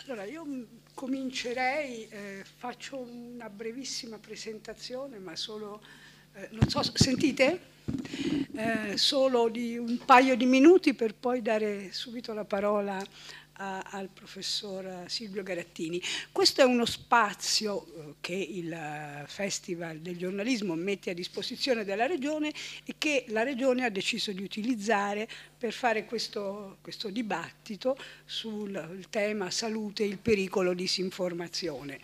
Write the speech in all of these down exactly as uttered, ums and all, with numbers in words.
Allora, io comincerei, eh, faccio una brevissima presentazione, ma solo, eh, non so, sentite? Eh, solo di un paio di minuti per poi dare subito la parola a, al professor Silvio Garattini. Questo è uno spazio eh, che il Festival del giornalismo mette a disposizione della Regione e che la Regione ha deciso di utilizzare per fare questo, questo dibattito sul tema salute e il pericolo di disinformazione.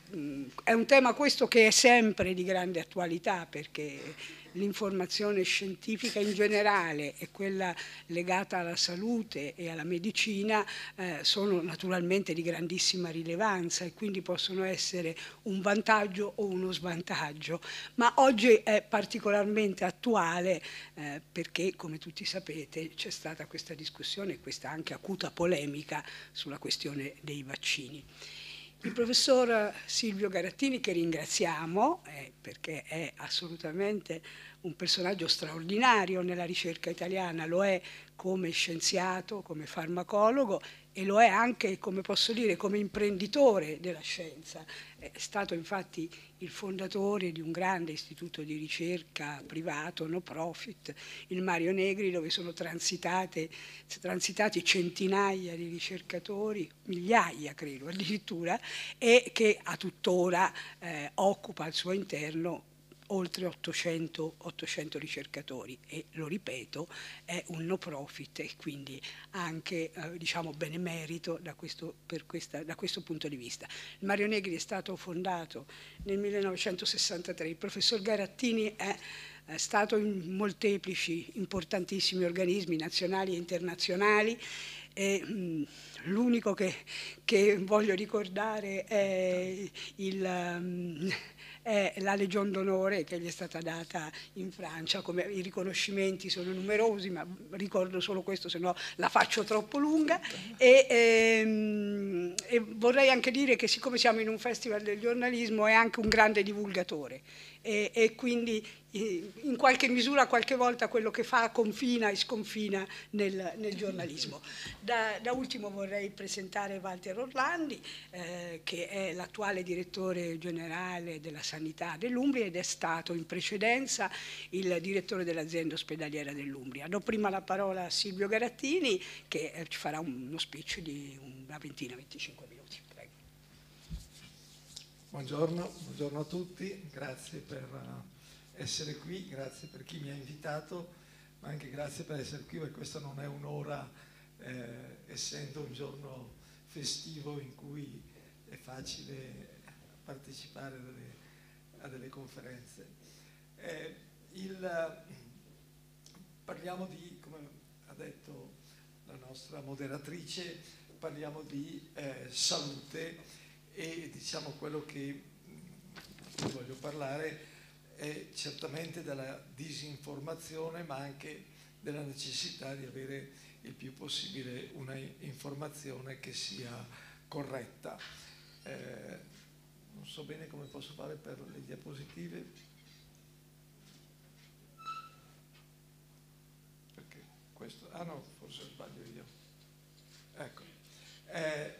È un tema questo che è sempre di grande attualità, perché l'informazione scientifica in generale e quella legata alla salute e alla medicina eh, sono naturalmente di grandissima rilevanza e quindi possono essere un vantaggio o uno svantaggio, ma oggi è particolarmente attuale eh, perché, come tutti sapete, c'è stata questa discussione e questa anche acuta polemica sulla questione dei vaccini. Il professor Silvio Garattini, che ringraziamo eh, perché è assolutamente un personaggio straordinario nella ricerca italiana, lo è come scienziato, come farmacologo e lo è anche, come posso dire, come imprenditore della scienza. È stato infatti il fondatore di un grande istituto di ricerca privato, no profit, il Mario Negri, dove sono transitate, transitati centinaia di ricercatori, migliaia credo addirittura, e che a tuttora eh, occupa al suo interno oltre ottocento, ottocento ricercatori e, lo ripeto, è un no profit e quindi anche eh, diciamo benemerito da questo, per questa, da questo punto di vista. Il Mario Negri è stato fondato nel millenovecentosessantatré, il professor Garattini è è stato in molteplici importantissimi organismi nazionali e internazionali. E, mh, l'unico che, che voglio ricordare è il... Um, è la Legion d'Onore che gli è stata data in Francia, come i riconoscimenti sono numerosi, ma ricordo solo questo, se no la faccio troppo lunga. E, ehm, e vorrei anche dire che siccome siamo in un festival del giornalismo è anche un grande divulgatore e, e quindi in qualche misura qualche volta quello che fa confina e sconfina nel, nel giornalismo. Da, da ultimo vorrei presentare Walter Orlandi, eh, che è l'attuale direttore generale della sanità dell'Umbria ed è stato in precedenza il direttore dell'azienda ospedaliera dell'Umbria. Do prima la parola a Silvio Garattini che eh, ci farà uno speech di una ventina, venticinque minuti. Prego. Buongiorno, buongiorno a tutti, grazie per essere qui, grazie per chi mi ha invitato, ma anche grazie per essere qui, perché questa non è un'ora, eh, essendo un giorno festivo in cui è facile partecipare a delle, a delle conferenze. Eh, il, parliamo di, come ha detto la nostra moderatrice, parliamo di eh, salute e diciamo quello che mh, voglio parlare è certamente della disinformazione, ma anche della necessità di avere il più possibile una informazione che sia corretta. Eh, non so bene come posso fare per le diapositive. Perché questo... Ah no, forse sbaglio io. Ecco. Eh,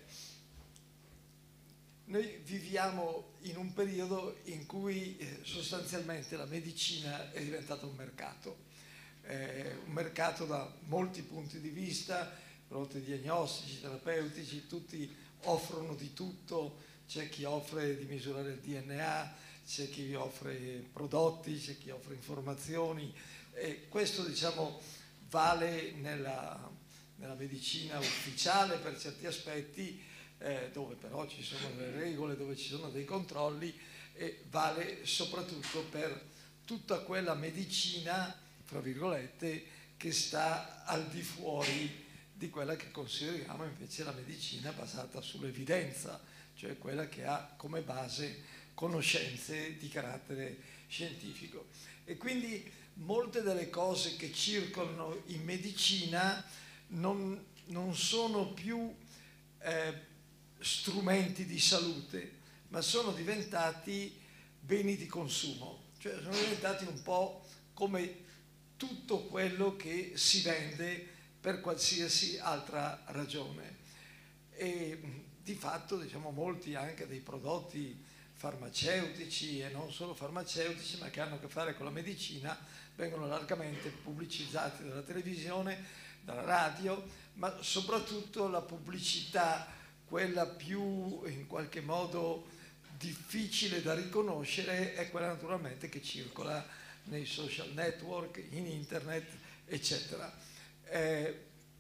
Noi viviamo in un periodo in cui eh, sostanzialmente la medicina è diventata un mercato, eh, un mercato da molti punti di vista, prodotti diagnostici, terapeutici, tutti offrono di tutto, c'è chi offre di misurare il D N A, c'è chi offre prodotti, c'è chi offre informazioni, e questo diciamo vale nella, nella medicina ufficiale per certi aspetti, Eh, dove però ci sono delle regole, dove ci sono dei controlli, e vale soprattutto per tutta quella medicina, tra virgolette, che sta al di fuori di quella che consideriamo invece la medicina basata sull'evidenza, cioè quella che ha come base conoscenze di carattere scientifico. E quindi molte delle cose che circolano in medicina non, non sono più eh, strumenti di salute, ma sono diventati beni di consumo, cioè sono diventati un po' come tutto quello che si vende per qualsiasi altra ragione. E di fatto, diciamo, molti anche dei prodotti farmaceutici e non solo farmaceutici, ma che hanno a che fare con la medicina, vengono largamente pubblicizzati dalla televisione, dalla radio, ma soprattutto la pubblicità, quella più in qualche modo difficile da riconoscere, è quella naturalmente che circola nei social network, in internet, eccetera. Eh,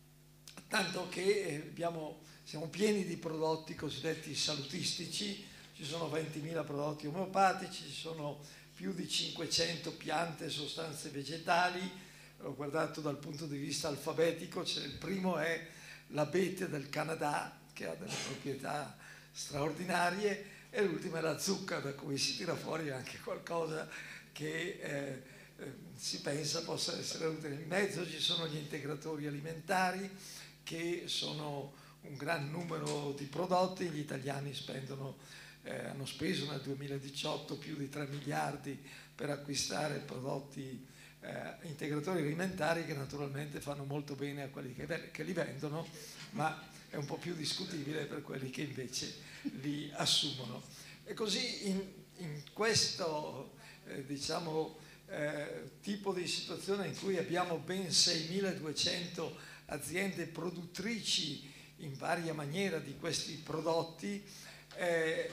tanto che abbiamo, siamo pieni di prodotti cosiddetti salutistici, ci sono ventimila prodotti omeopatici, ci sono più di cinquecento piante e sostanze vegetali. L'ho guardato dal punto di vista alfabetico, cioè il primo è l'abete del Canada, che ha delle proprietà straordinarie, e l'ultimo è la zucca, da cui si tira fuori anche qualcosa che eh, eh, si pensa possa essere utile. In mezzo ci sono gli integratori alimentari, che sono un gran numero di prodotti. Gli italiani spendono, eh, hanno speso nel duemiladiciotto più di tre miliardi per acquistare prodotti eh, integratori alimentari, che naturalmente fanno molto bene a quelli che, che li vendono, ma è un po' più discutibile per quelli che invece li assumono. E così in, in questo eh, diciamo, eh, tipo di situazione in cui abbiamo ben seimiladuecento aziende produttrici in varia maniera di questi prodotti, eh,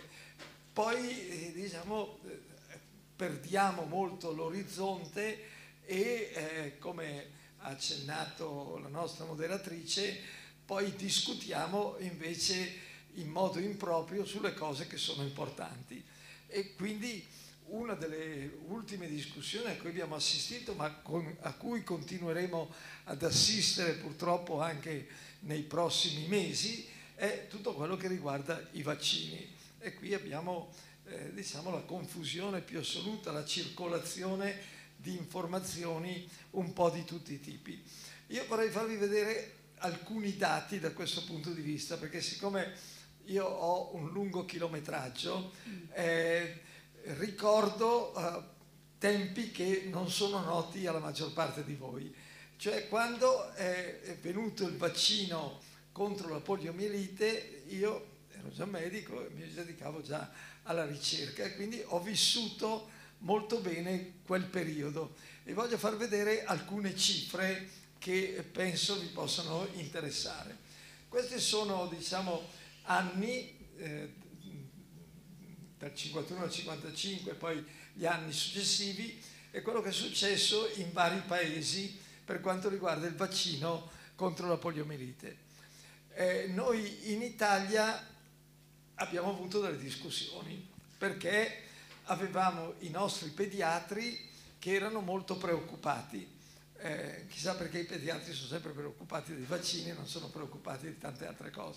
poi eh, diciamo, eh, perdiamo molto l'orizzonte e eh, come ha accennato la nostra moderatrice, poi discutiamo invece in modo improprio sulle cose che sono importanti. E quindi una delle ultime discussioni a cui abbiamo assistito, ma con, a cui continueremo ad assistere purtroppo anche nei prossimi mesi, è tutto quello che riguarda i vaccini. E qui abbiamo eh, diciamo, la confusione più assoluta, la circolazione di informazioni un po' di tutti i tipi. Io vorrei farvi vedere alcuni dati da questo punto di vista, perché siccome io ho un lungo chilometraggio, eh, ricordo eh, tempi che non sono noti alla maggior parte di voi. Cioè, quando è, è venuto il vaccino contro la poliomielite, io ero già medico e mi dedicavo già alla ricerca, e quindi ho vissuto molto bene quel periodo, e voglio far vedere alcune cifre che penso vi possano interessare. Questi sono, diciamo, anni eh, dal cinquantuno al cinquantacinque, poi gli anni successivi, e quello che è successo in vari paesi per quanto riguarda il vaccino contro la poliomielite. Eh, noi in Italia abbiamo avuto delle discussioni, perché avevamo i nostri pediatri che erano molto preoccupati. Eh, chissà perché i pediatri sono sempre preoccupati dei vaccini e non sono preoccupati di tante altre cose.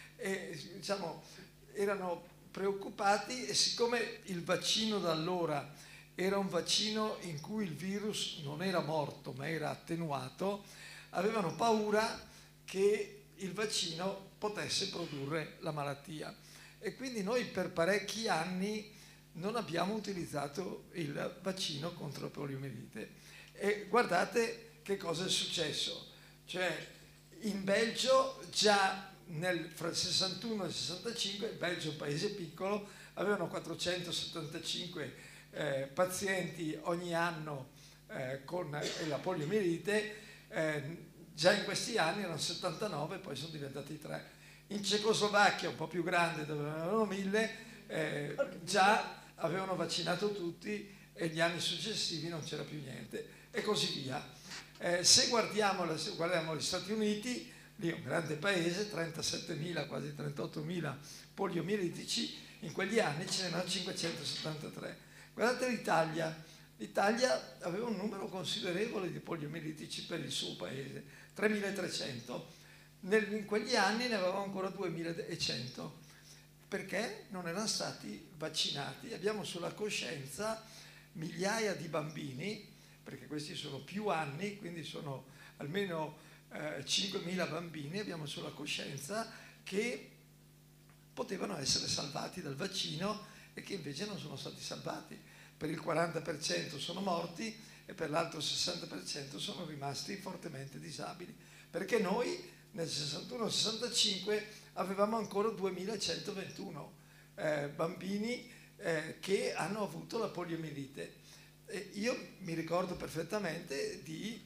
E, diciamo, erano preoccupati, e siccome il vaccino da allora era un vaccino in cui il virus non era morto ma era attenuato, avevano paura che il vaccino potesse produrre la malattia. E quindi noi per parecchi anni non abbiamo utilizzato il vaccino contro la poliomielite. E guardate che cosa è successo. Cioè, in Belgio già nel, fra il sessantuno e il sessantacinque, il Belgio è un paese piccolo, avevano quattrocentosettantacinque eh, pazienti ogni anno eh, con la poliomielite, eh, già in questi anni erano settantanove, poi sono diventati tre. In Cecoslovacchia, un po' più grande, dove avevano mille, eh, già avevano vaccinato tutti, e gli anni successivi non c'era più niente, e così via. Eh, se guardiamo, se guardiamo gli Stati Uniti, lì è un grande paese, trentasettemila, quasi trentottomila poliomielitici, in quegli anni ce n'erano cinquecentosettantatré. Guardate l'Italia, l'Italia aveva un numero considerevole di poliomielitici per il suo paese, tremilatrecento, Nel, in quegli anni ne avevamo ancora duemilacento, perché non erano stati vaccinati. Abbiamo sulla coscienza migliaia di bambini, perché questi sono più anni, quindi sono almeno eh, cinquemila bambini, abbiamo sulla coscienza che potevano essere salvati dal vaccino e che invece non sono stati salvati. Per il quaranta per cento sono morti e per l'altro sessanta per cento sono rimasti fortemente disabili, perché noi nel sessantuno sessantacinque avevamo ancora duemilacentoventuno eh, bambini eh, che hanno avuto la poliomielite. E io mi ricordo perfettamente di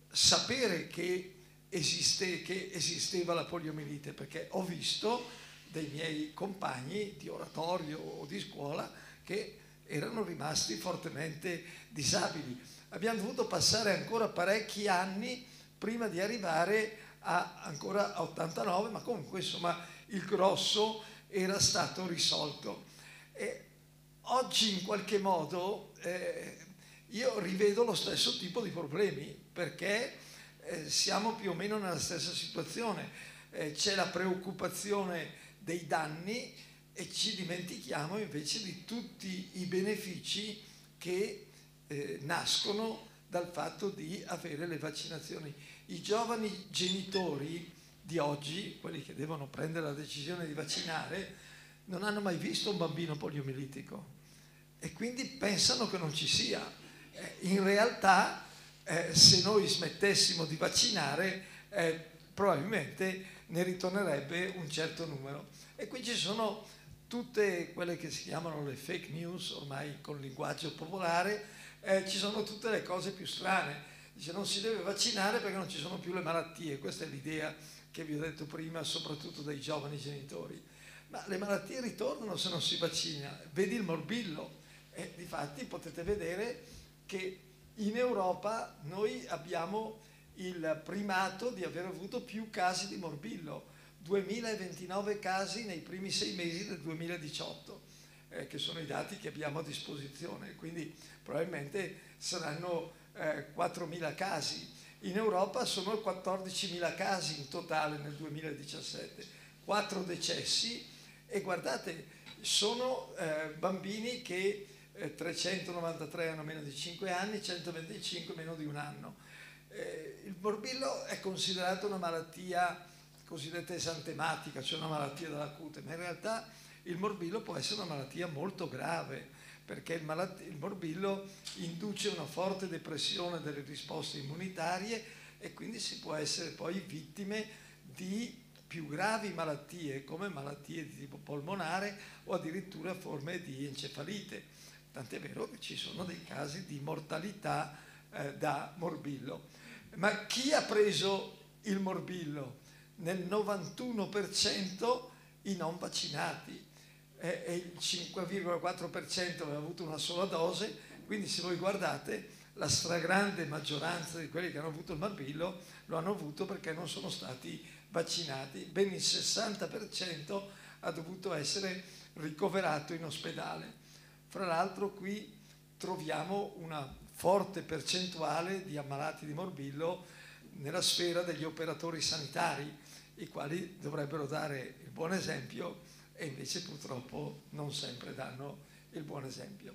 sapere che, esiste, che esisteva la poliomielite, perché ho visto dei miei compagni di oratorio o di scuola che erano rimasti fortemente disabili. Abbiamo dovuto passare ancora parecchi anni prima di arrivare a ancora a ottantanove, ma comunque insomma il grosso era stato risolto. E oggi in qualche modo eh, io rivedo lo stesso tipo di problemi, perché eh, siamo più o meno nella stessa situazione. Eh, c'è la preoccupazione dei danni e ci dimentichiamo invece di tutti i benefici che eh, nascono dal fatto di avere le vaccinazioni. I giovani genitori di oggi, quelli che devono prendere la decisione di vaccinare, non hanno mai visto un bambino poliomielitico e quindi pensano che non ci sia. Eh, in realtà, eh, se noi smettessimo di vaccinare, eh, probabilmente ne ritornerebbe un certo numero. E qui ci sono tutte quelle che si chiamano le fake news, ormai con linguaggio popolare, eh, ci sono tutte le cose più strane. Dice non si deve vaccinare perché non ci sono più le malattie, questa è l'idea che vi ho detto prima, soprattutto dai giovani genitori. Ma le malattie ritornano se non si vaccina, vedi il morbillo. E difatti potete vedere che in Europa noi abbiamo il primato di aver avuto più casi di morbillo, duemilaventinove casi nei primi sei mesi del duemiladiciotto, eh, che sono i dati che abbiamo a disposizione, quindi probabilmente saranno eh, quattromila casi. In Europa sono quattordicimila casi in totale nel duemiladiciassette, quattro decessi e guardate, sono eh, bambini che eh, trecentonovantatré hanno meno di cinque anni, centoventicinque meno di un anno. Eh, il morbillo è considerato una malattia cosiddetta esantematica, cioè una malattia della cute, ma in realtà il morbillo può essere una malattia molto grave, perché il, il morbillo induce una forte depressione delle risposte immunitarie e quindi si può essere poi vittime di più gravi malattie, come malattie di tipo polmonare o addirittura forme di encefalite. Tant'è vero che ci sono dei casi di mortalità eh, da morbillo. Ma chi ha preso il morbillo? Nel novantuno per cento i non vaccinati eh, e il cinque virgola quattro per cento aveva avuto una sola dose, quindi se voi guardate la stragrande maggioranza di quelli che hanno avuto il morbillo lo hanno avuto perché non sono stati vaccinati. Ben il sessanta per cento ha dovuto essere ricoverato in ospedale. Fra l'altro qui troviamo una forte percentuale di ammalati di morbillo nella sfera degli operatori sanitari, i quali dovrebbero dare il buon esempio e invece purtroppo non sempre danno il buon esempio.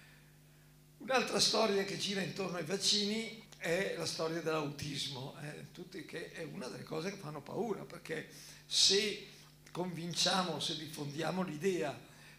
Un'altra storia che gira intorno ai vaccini è la storia dell'autismo, eh, tutti che è una delle cose che fanno paura, perché se convinciamo, se diffondiamo l'idea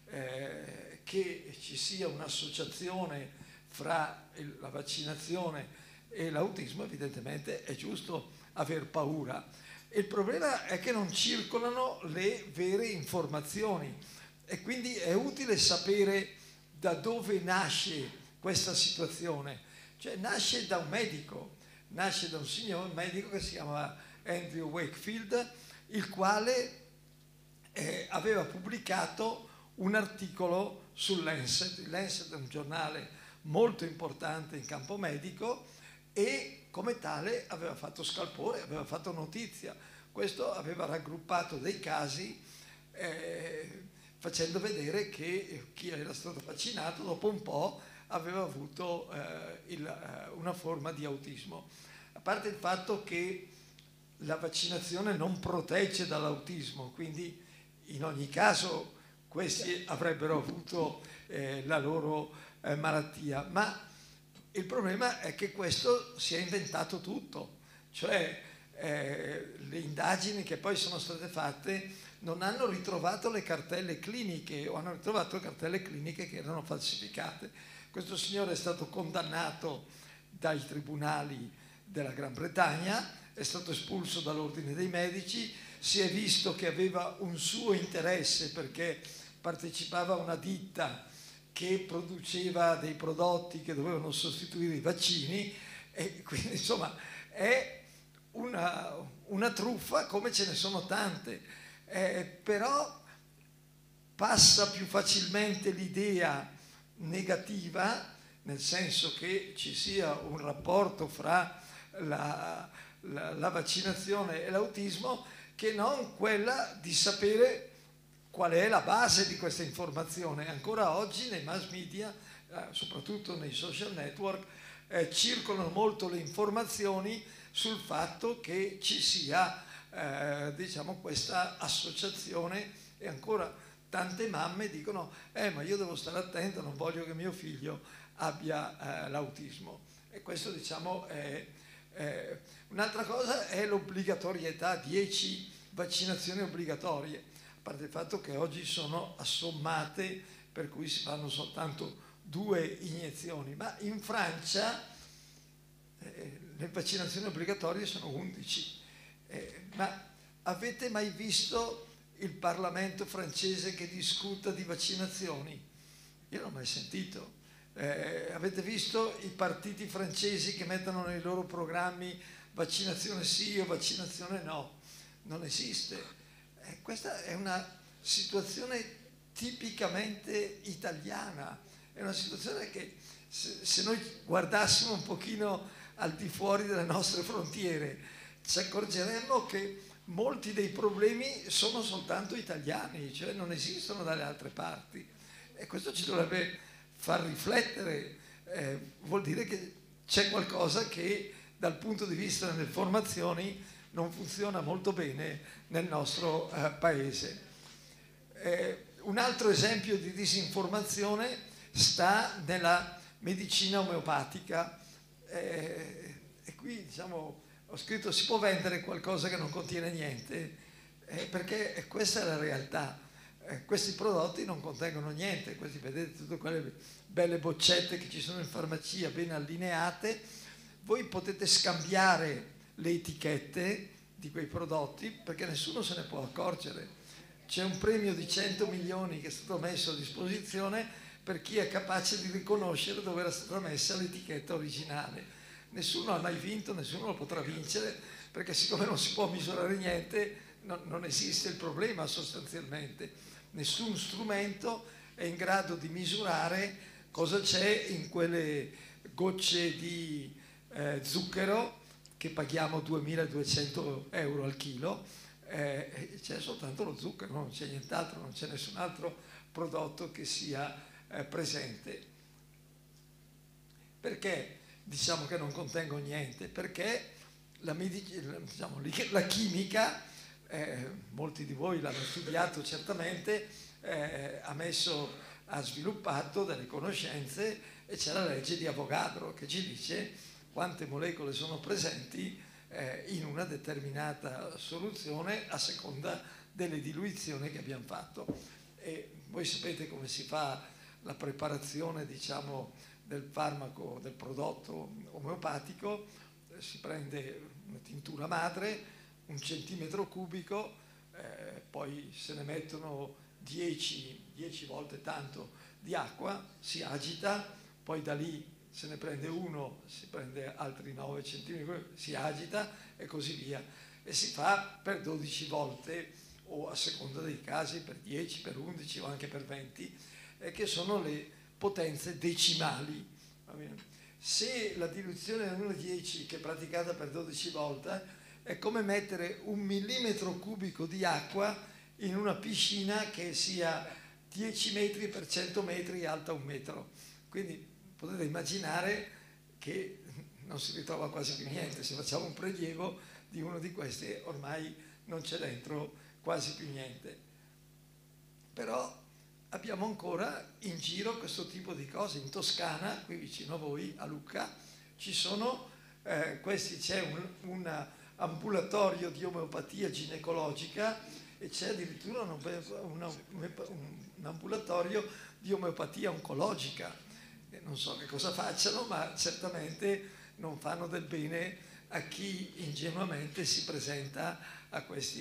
eh, che ci sia un'associazione fra il, la vaccinazione e l'autismo, evidentemente è giusto aver paura. Il problema è che non circolano le vere informazioni e quindi è utile sapere da dove nasce questa situazione. Cioè nasce da un medico, nasce da un signor un medico che si chiama Andrew Wakefield, il quale eh, aveva pubblicato un articolo sul Lancet. Il Lancet è un giornale molto importante in campo medico e come tale aveva fatto scalpore, aveva fatto notizia. Questo aveva raggruppato dei casi eh, facendo vedere che chi era stato vaccinato dopo un po' aveva avuto eh, il, eh, una forma di autismo. A parte il fatto che la vaccinazione non protegge dall'autismo, quindi in ogni caso questi avrebbero avuto eh, la loro eh, malattia, ma il problema è che questo si è inventato tutto, cioè eh, le indagini che poi sono state fatte non hanno ritrovato le cartelle cliniche o hanno ritrovato le cartelle cliniche che erano falsificate. Questo signore è stato condannato dai tribunali della Gran Bretagna, è stato espulso dall'ordine dei medici, si è visto che aveva un suo interesse perché partecipava a una ditta che produceva dei prodotti che dovevano sostituire i vaccini, e quindi insomma è una, una truffa come ce ne sono tante, eh, però passa più facilmente l'idea negativa, nel senso che ci sia un rapporto fra la, la, la vaccinazione e l'autismo, che non quella di sapere qual è la base di questa informazione. Ancora oggi nei mass media, eh, soprattutto nei social network, eh, circolano molto le informazioni sul fatto che ci sia eh, diciamo questa associazione, e ancora tante mamme dicono eh ma io devo stare attenta, non voglio che mio figlio abbia eh, l'autismo. E questo diciamo è, è un'altra cosa. È l'obbligatorietà, dieci vaccinazioni obbligatorie, a parte il fatto che oggi sono assommate, per cui si fanno soltanto due iniezioni, ma in Francia eh, le vaccinazioni obbligatorie sono undici. Eh, ma avete mai visto il Parlamento francese che discuta di vaccinazioni? Io non ho mai sentito. Eh, avete visto i partiti francesi che mettono nei loro programmi vaccinazione sì o vaccinazione no? Non esiste. Eh, questa è una situazione tipicamente italiana, è una situazione che se, se noi guardassimo un pochino al di fuori delle nostre frontiere ci accorgeremmo che molti dei problemi sono soltanto italiani, cioè non esistono dalle altre parti, e questo ci dovrebbe far riflettere. Eh, vuol dire che c'è qualcosa che dal punto di vista delle formazioni non funziona molto bene nel nostro eh, paese. Eh, un altro esempio di disinformazione sta nella medicina omeopatica, eh, e qui diciamo ho scritto si può vendere qualcosa che non contiene niente, eh, perché questa è la realtà. Eh, questi prodotti non contengono niente, questi vedete tutte quelle belle boccette che ci sono in farmacia ben allineate, voi potete scambiare le etichette di quei prodotti perché nessuno se ne può accorgere. C'è un premio di cento milioni che è stato messo a disposizione per chi è capace di riconoscere dove era stata messa l'etichetta originale. Nessuno ha mai vinto, nessuno lo potrà vincere, perché siccome non si può misurare niente, no, non esiste il problema sostanzialmente. Nessun strumento è in grado di misurare cosa c'è in quelle gocce di eh, zucchero che paghiamo duemiladuecento euro al chilo, eh, c'è soltanto lo zucchero, non c'è nient'altro, non c'è nessun altro prodotto che sia eh, presente. Perché diciamo che non contengono niente? Perché la, diciamo, la chimica, eh, molti di voi l'hanno studiato certamente, eh, ha messo, ha sviluppato delle conoscenze, e c'è la legge di Avogadro che ci dice quante molecole sono presenti eh, in una determinata soluzione a seconda delle diluizioni che abbiamo fatto. E voi sapete come si fa la preparazione, diciamo, del farmaco, del prodotto omeopatico. Eh, si prende una tintura madre, un centimetro cubico, eh, poi se ne mettono dieci volte tanto di acqua, si agita, poi da lì se ne prende uno, si prende altri nove centimetri, si agita e così via. E si fa per dodici volte, o a seconda dei casi per dieci, per undici o anche per venti, eh, che sono le potenze decimali. Se la diluizione è uno a dieci che è praticata per dodici volte, è come mettere un millimetro cubico di acqua in una piscina che sia dieci metri per cento metri, alta un metro. Quindi potete immaginare che non si ritrova quasi più niente. Se facciamo un prelievo di uno di questi ormai non c'è dentro quasi più niente. Però abbiamo ancora in giro questo tipo di cose. In Toscana, qui vicino a voi, a Lucca, ci sono eh, questi, c'è un, un ambulatorio di omeopatia ginecologica e c'è addirittura un, un, un ambulatorio di omeopatia oncologica. E non so che cosa facciano, ma certamente non fanno del bene a chi ingenuamente si presenta a questi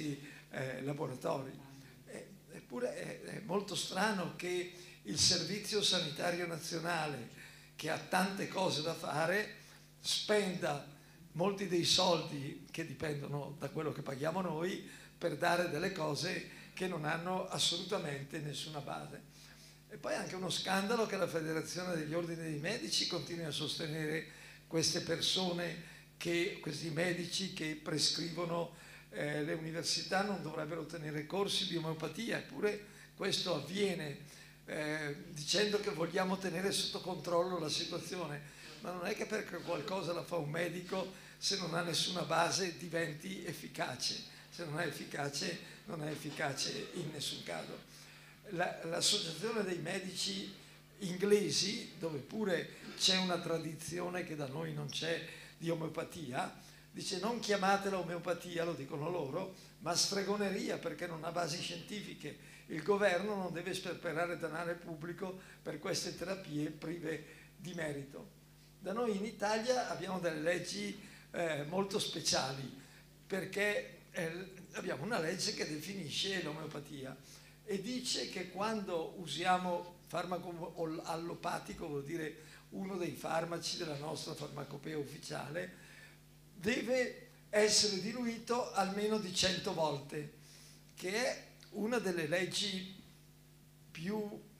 eh, laboratori. Eh, eppure è, è molto strano che il Servizio Sanitario Nazionale, che ha tante cose da fare, spenda molti dei soldi che dipendono da quello che paghiamo noi per dare delle cose che non hanno assolutamente nessuna base. E poi anche uno scandalo che la Federazione degli Ordini dei Medici continui a sostenere queste persone, che, questi medici che prescrivono eh, le università non dovrebbero tenere corsi di omeopatia, eppure questo avviene eh, dicendo che vogliamo tenere sotto controllo la situazione, ma non è che perché qualcosa la fa un medico, se non ha nessuna base diventi efficace, se non è efficace non è efficace in nessun caso. L'associazione dei medici inglesi, dove pure c'è una tradizione che da noi non c'è di omeopatia, dice non chiamatela omeopatia, lo dicono loro, ma stregoneria, perché non ha basi scientifiche. Il governo non deve sperperare denaro pubblico per queste terapie prive di merito. Da noi in Italia abbiamo delle leggi eh, molto speciali, perché eh, abbiamo una legge che definisce l'omeopatia e dice che quando usiamo farmaco allopatico, vuol dire uno dei farmaci della nostra farmacopea ufficiale, deve essere diluito almeno di cento volte, che è una delle leggi più,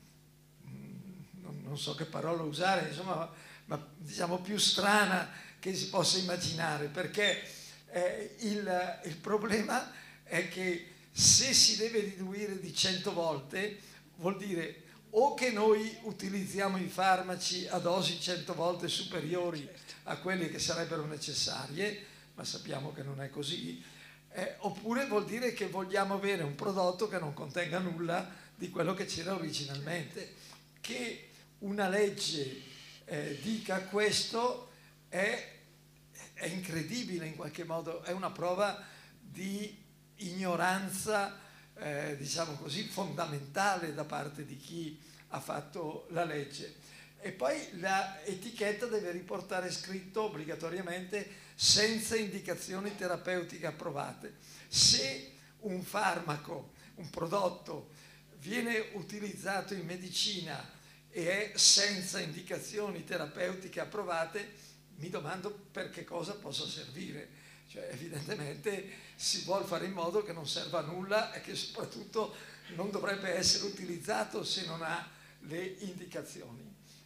non, non so che parola usare, insomma, ma diciamo più strana che si possa immaginare, perché eh, il, il problema è che se si deve diluire di cento volte vuol dire o che noi utilizziamo i farmaci a dosi cento volte superiori a quelle che sarebbero necessarie, ma sappiamo che non è così, eh, oppure vuol dire che vogliamo avere un prodotto che non contenga nulla di quello che c'era originalmente. Che una legge eh, dica questo è, è incredibile in qualche modo, è una prova di ignoranza, eh, diciamo così, fondamentale da parte di chi ha fatto la legge. E poi l'etichetta deve riportare scritto obbligatoriamente senza indicazioni terapeutiche approvate. Se un farmaco, un prodotto viene utilizzato in medicina e è senza indicazioni terapeutiche approvate, mi domando per che cosa possa servire. Cioè, evidentemente si vuole fare in modo che non serva a nulla e che soprattutto non dovrebbe essere utilizzato se non ha le indicazioni.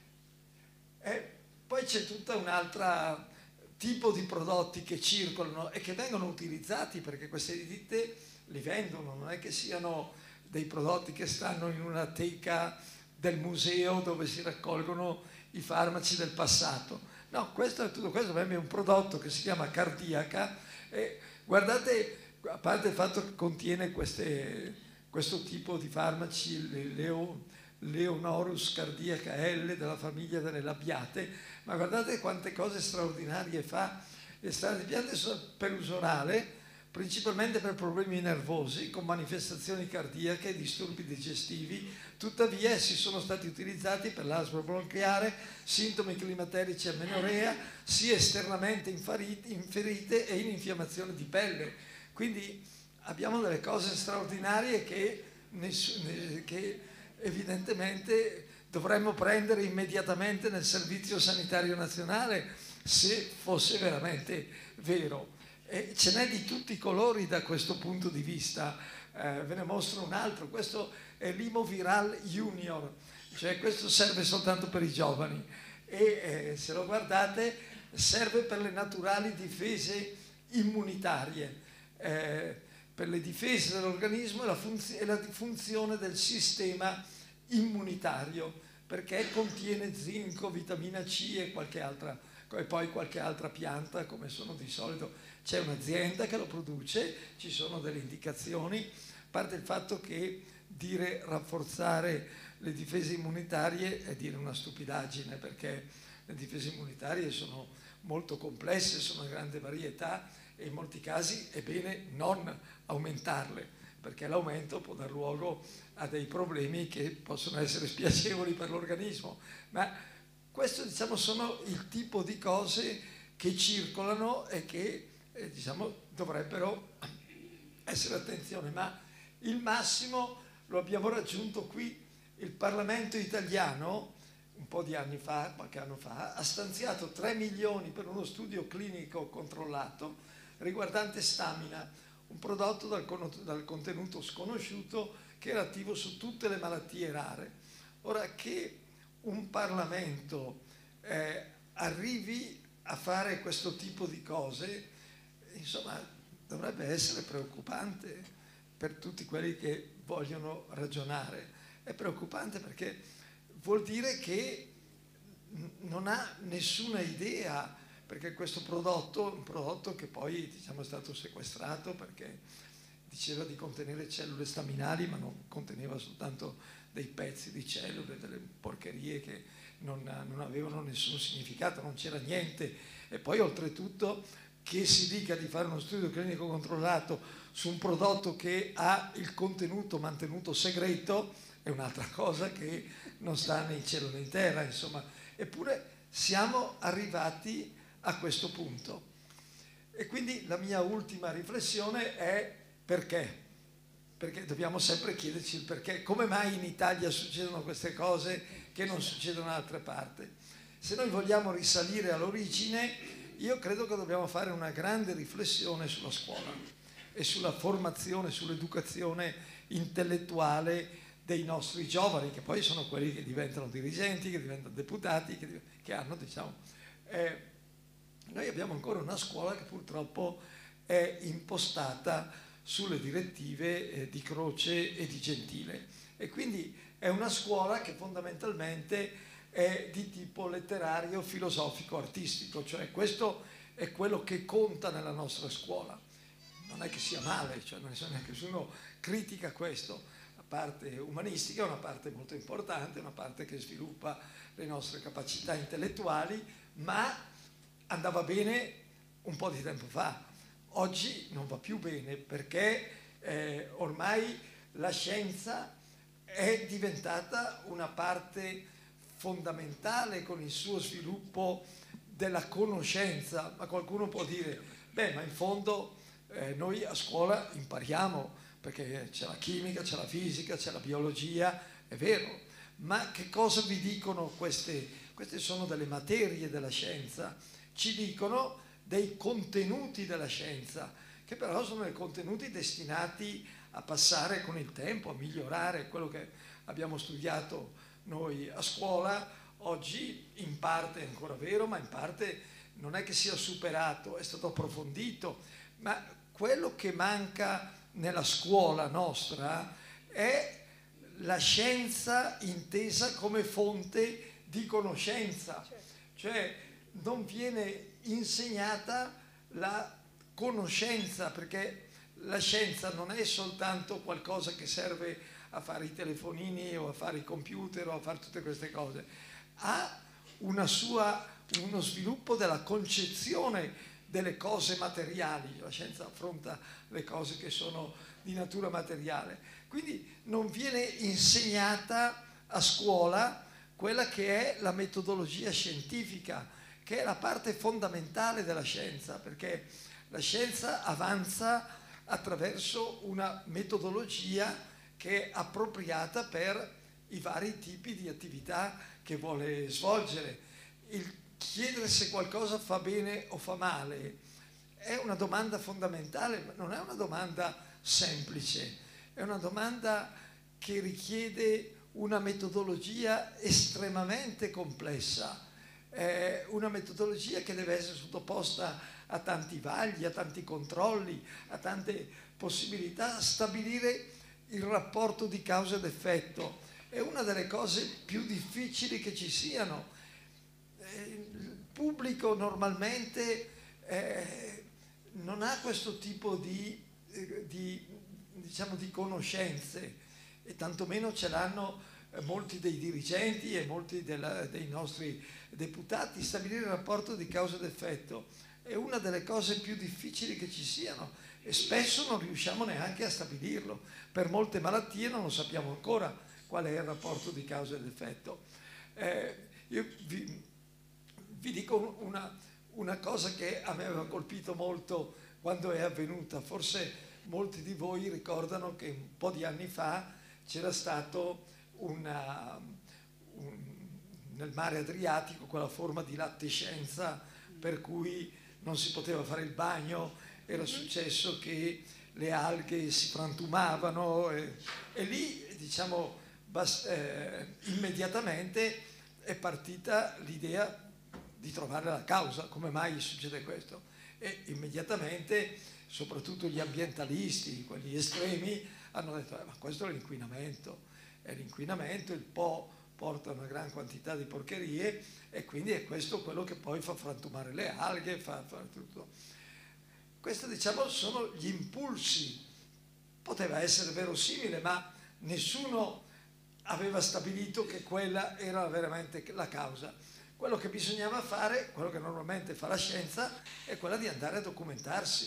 E poi c'è tutta un'altra tipo di prodotti che circolano e che vengono utilizzati, perché queste ditte li vendono, non è che siano dei prodotti che stanno in una teca del museo dove si raccolgono i farmaci del passato. No, questo, tutto questo è un prodotto che si chiama Cardiaca e guardate, a parte il fatto che contiene queste, questo tipo di farmaci, Leo, Leonorus Cardiaca L della famiglia delle labbiate, ma guardate quante cose straordinarie fa. Le piante sono per uso orale, principalmente per problemi nervosi, con manifestazioni cardiache e disturbi digestivi, tuttavia essi sono stati utilizzati per l'asma bronchiale, sintomi climaterici e amenorrea, sia esternamente in ferite e in infiammazione di pelle. Quindi abbiamo delle cose straordinarie che, che evidentemente dovremmo prendere immediatamente nel Servizio Sanitario Nazionale se fosse veramente vero. E ce n'è di tutti i colori da questo punto di vista. Eh, ve ne mostro un altro, questo è l'Imoviral Junior, cioè questo serve soltanto per i giovani e eh, se lo guardate serve per le naturali difese immunitarie, eh, per le difese dell'organismo e la, funz- e la funzione del sistema immunitario, perché contiene zinco, vitamina C e qualche altra, e poi qualche altra pianta, come sono di solito. C'è un'azienda che lo produce, ci sono delle indicazioni, a parte il fatto che dire rafforzare le difese immunitarie è dire una stupidaggine, perché le difese immunitarie sono molto complesse, sono una grande varietà e in molti casi è bene non aumentarle, perché l'aumento può dar luogo a dei problemi che possono essere spiacevoli per l'organismo. Ma questo, diciamo, sono il tipo di cose che circolano e che eh, diciamo, dovrebbero essere attenzione, ma il massimo lo abbiamo raggiunto qui. Il Parlamento italiano, un po' di anni fa, qualche anno fa, ha stanziato tre milioni per uno studio clinico controllato riguardante Stamina, un prodotto dal, dal contenuto sconosciuto che era attivo su tutte le malattie rare. Ora, che un Parlamento eh, arrivi a fare questo tipo di cose, insomma, dovrebbe essere preoccupante per tutti quelli che vogliono ragionare. È preoccupante perché vuol dire che non ha nessuna idea, perché questo prodotto è un prodotto che poi, diciamo, è stato sequestrato perché diceva di contenere cellule staminali, ma non conteneva soltanto dei pezzi di cellule, delle porcherie che non, non avevano nessun significato, non c'era niente. E poi oltretutto che si dica di fare uno studio clinico controllato su un prodotto che ha il contenuto mantenuto segreto è un'altra cosa che non sta né in cielo né in terra, insomma. Eppure siamo arrivati a questo punto. E quindi la mia ultima riflessione è perché? Perché dobbiamo sempre chiederci il perché. Come mai in Italia succedono queste cose che non succedono da altre parti? Se noi vogliamo risalire all'origine, io credo che dobbiamo fare una grande riflessione sulla scuola e sulla formazione, sull'educazione intellettuale dei nostri giovani, che poi sono quelli che diventano dirigenti, che diventano deputati, che, che hanno, diciamo... Eh, noi abbiamo ancora una scuola che purtroppo è impostata sulle direttive eh, di Croce e di Gentile, e quindi è una scuola che fondamentalmente è di tipo letterario, filosofico, artistico, cioè questo è quello che conta nella nostra scuola. Non è che sia male, cioè non è neanche nessuno critica questo. La parte umanistica è una parte molto importante, una parte che sviluppa le nostre capacità intellettuali, ma andava bene un po' di tempo fa. Oggi non va più bene perché eh, ormai la scienza è diventata una parte fondamentale con il suo sviluppo della conoscenza. Ma qualcuno può dire, beh, ma in fondo eh, noi a scuola impariamo, perché c'è la chimica, c'è la fisica, c'è la biologia, è vero, ma che cosa vi dicono queste? Queste sono delle materie della scienza, ci dicono dei contenuti della scienza, che però sono dei contenuti destinati a passare con il tempo, a migliorare quello che abbiamo studiato noi a scuola. Oggi in parte è ancora vero, ma in parte non è che sia superato, è stato approfondito, ma quello che manca nella scuola nostra è la scienza intesa come fonte di conoscenza, cioè non viene insegnata la conoscenza, perché la scienza non è soltanto qualcosa che serve a fare i telefonini o a fare i computer o a fare tutte queste cose, ha una sua, uno sviluppo della concezione delle cose materiali. La scienza affronta le cose che sono di natura materiale, quindi non viene insegnata a scuola quella che è la metodologia scientifica, che è la parte fondamentale della scienza, perché la scienza avanza attraverso una metodologia che è appropriata per i vari tipi di attività che vuole svolgere. Il chiedere se qualcosa fa bene o fa male è una domanda fondamentale, ma non è una domanda semplice, è una domanda che richiede una metodologia estremamente complessa, è una metodologia che deve essere sottoposta a tanti vagli, a tanti controlli, a tante possibilità, a stabilire il rapporto di causa ed effetto. È una delle cose più difficili che ci siano. Il pubblico normalmente eh, non ha questo tipo di, eh, di, diciamo, di conoscenze, e tantomeno ce l'hanno eh, molti dei dirigenti e molti della, dei nostri deputati. Stabilire il rapporto di causa ed effetto è una delle cose più difficili che ci siano, e spesso non riusciamo neanche a stabilirlo. Per molte malattie non lo sappiamo ancora qual è il rapporto di causa ed effetto. Eh, io vi, vi dico una, una cosa che a me aveva colpito molto quando è avvenuta. Forse molti di voi ricordano che un po' di anni fa c'era stato una, un, nel mare Adriatico quella forma di lattescenza per cui non si poteva fare il bagno, era successo che le alghe si frantumavano e, e lì, diciamo, bast- eh, immediatamente è partita l'idea di trovare la causa, come mai succede questo, e immediatamente soprattutto gli ambientalisti, quelli estremi, hanno detto eh, ma questo è l'inquinamento, è l'inquinamento, il Po porta una gran quantità di porcherie e quindi è questo quello che poi fa frantumare le alghe, fa, fa tutto. Questi, diciamo, sono gli impulsi. Poteva essere verosimile, ma nessuno aveva stabilito che quella era veramente la causa. Quello che bisognava fare, quello che normalmente fa la scienza, è quella di andare a documentarsi.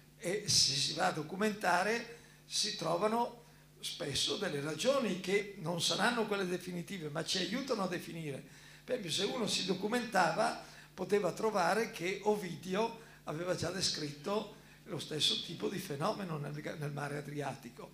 E se si va a documentare si trovano spesso delle ragioni che non saranno quelle definitive, ma ci aiutano a definire. Per esempio, se uno si documentava, poteva trovare che Ovidio aveva già descritto lo stesso tipo di fenomeno nel, nel mare Adriatico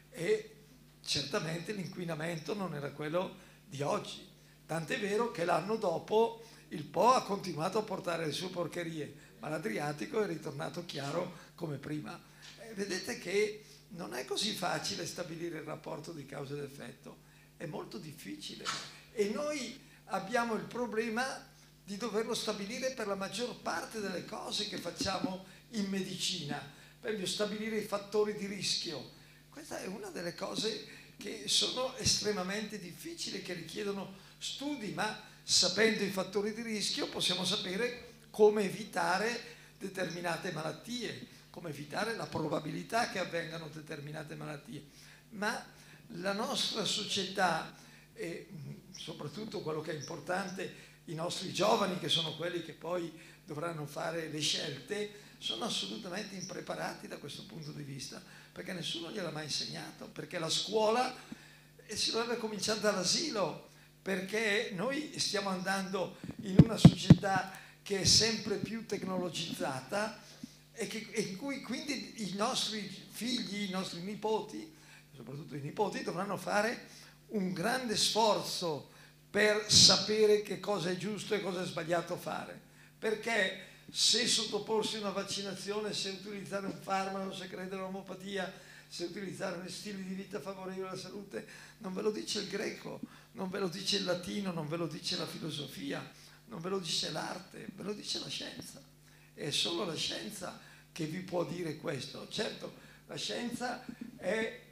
e certamente l'inquinamento non era quello di oggi, tant'è vero che l'anno dopo il Po ha continuato a portare le sue porcherie, ma l'Adriatico è ritornato chiaro come prima. E vedete che non è così facile stabilire il rapporto di causa ed effetto, è molto difficile e noi abbiamo il problema di doverlo stabilire per la maggior parte delle cose che facciamo in medicina, per esempio stabilire i fattori di rischio. Questa è una delle cose che sono estremamente difficili, che richiedono studi, ma sapendo i fattori di rischio possiamo sapere come evitare determinate malattie, come evitare la probabilità che avvengano determinate malattie. Ma la nostra società e soprattutto quello che è importante, i nostri giovani, che sono quelli che poi dovranno fare le scelte, sono assolutamente impreparati da questo punto di vista, perché nessuno gliel'ha mai insegnato, perché la scuola e si dovrebbe cominciare dall'asilo, perché noi stiamo andando in una società che è sempre più tecnologizzata e, che, e in cui quindi i nostri figli, i nostri nipoti, soprattutto i nipoti, dovranno fare un grande sforzo per sapere che cosa è giusto e cosa è sbagliato fare, perché se sottoporsi a una vaccinazione, se utilizzare un farmaco, se credere all'omeopatia, se utilizzare stili di vita favorevoli alla salute, non ve lo dice il greco, non ve lo dice il latino, non ve lo dice la filosofia, non ve lo dice l'arte, ve lo dice la scienza. È solo la scienza che vi può dire questo. Certo, la scienza è,